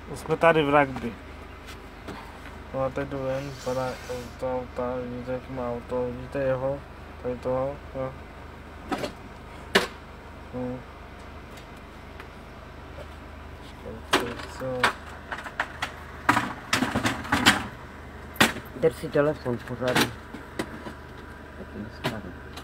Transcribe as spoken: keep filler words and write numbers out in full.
Jsme tady v rugby. No a teď jdu ven, padá to auta, vidíte, jaký má auto, vidíte jeho, tady toho, jo. Hmm. Co? Drž si telefon pořádně. Taky nespadl.